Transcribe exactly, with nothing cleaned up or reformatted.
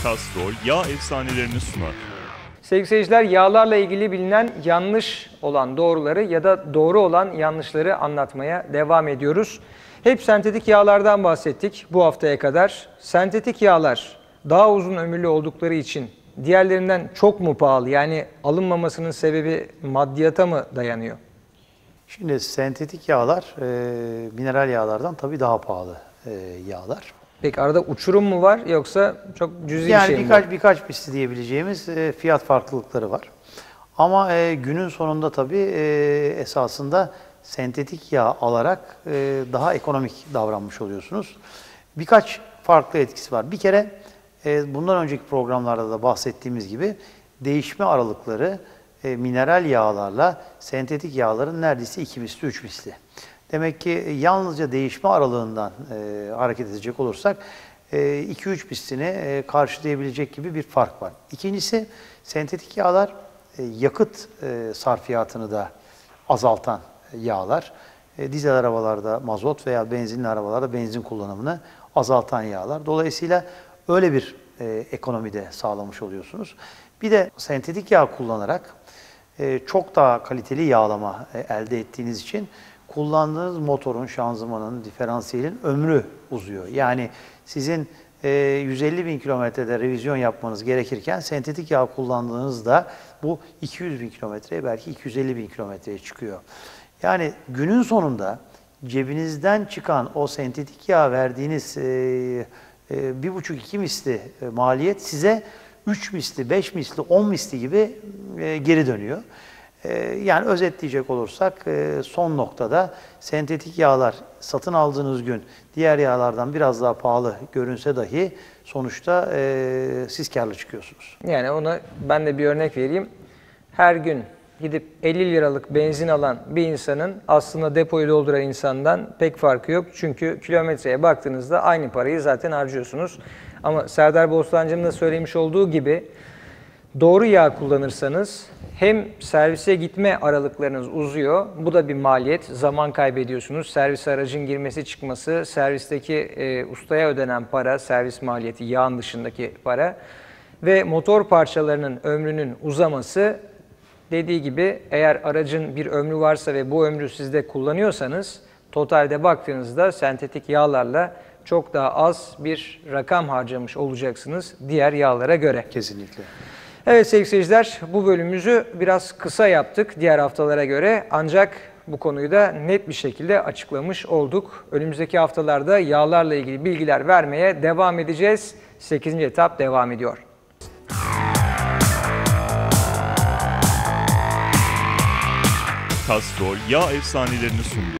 Castrol yağ efsanelerini sunar. Sevgili seyirciler, yağlarla ilgili bilinen yanlış olan doğruları ya da doğru olan yanlışları anlatmaya devam ediyoruz. Hep sentetik yağlardan bahsettik bu haftaya kadar. Sentetik yağlar daha uzun ömürlü oldukları için diğerlerinden çok mu pahalı? Yani alınmamasının sebebi maddiyata mı dayanıyor? Şimdi sentetik yağlar e, mineral yağlardan tabii daha pahalı e, yağlar. Peki arada uçurum mu var yoksa çok cüzi Yani bir şey mi birkaç var? birkaç misli diyebileceğimiz e, fiyat farklılıkları var. Ama e, günün sonunda tabii e, esasında sentetik yağ alarak e, daha ekonomik davranmış oluyorsunuz. Birkaç farklı etkisi var. Bir kere e, bundan önceki programlarda da bahsettiğimiz gibi değişme aralıkları e, mineral yağlarla sentetik yağların neredeyse iki misli, üç misli. Demek ki yalnızca değişme aralığından e, hareket edecek olursak iki üç mislini e, karşılayabilecek gibi bir fark var. İkincisi, sentetik yağlar e, yakıt e, sarfiyatını da azaltan yağlar. E, dizel arabalarda mazot veya benzinli arabalarda benzin kullanımını azaltan yağlar. Dolayısıyla öyle bir e, ekonomide sağlamış oluyorsunuz. Bir de sentetik yağ kullanarak e, çok daha kaliteli yağlama e, elde ettiğiniz için kullandığınız motorun, şanzımanın, diferansiyelin ömrü uzuyor. Yani sizin e, yüz elli bin kilometrede revizyon yapmanız gerekirken sentetik yağ kullandığınızda bu iki yüz bin kilometreye, belki iki yüz elli bin kilometreye çıkıyor. Yani günün sonunda cebinizden çıkan o sentetik yağ verdiğiniz e, e, bir buçuk iki misli e, maliyet size üç misli, beş misli, on misli gibi e, geri dönüyor. Yani özetleyecek olursak son noktada sentetik yağlar satın aldığınız gün diğer yağlardan biraz daha pahalı görünse dahi sonuçta siz karlı çıkıyorsunuz. Yani ona ben de bir örnek vereyim. Her gün gidip elli liralık benzin alan bir insanın aslında depoyu dolduran insandan pek farkı yok. Çünkü kilometreye baktığınızda aynı parayı zaten harcıyorsunuz. Ama Serdar Bostancı'nın da söylemiş olduğu gibi doğru yağ kullanırsanız hem servise gitme aralıklarınız uzuyor, bu da bir maliyet, zaman kaybediyorsunuz. Servis aracın girmesi çıkması, servisteki e, ustaya ödenen para, servis maliyeti, yağın dışındaki para ve motor parçalarının ömrünün uzaması, dediği gibi eğer aracın bir ömrü varsa ve bu ömrü siz de kullanıyorsanız, totalde baktığınızda sentetik yağlarla çok daha az bir rakam harcamış olacaksınız diğer yağlara göre. Kesinlikle. Evet sevgili seyirciler, bu bölümümüzü biraz kısa yaptık diğer haftalara göre, ancak bu konuyu da net bir şekilde açıklamış olduk. Önümüzdeki haftalarda yağlarla ilgili bilgiler vermeye devam edeceğiz. sekizinci etap devam ediyor. Castrol yağ efsanelerini sundu.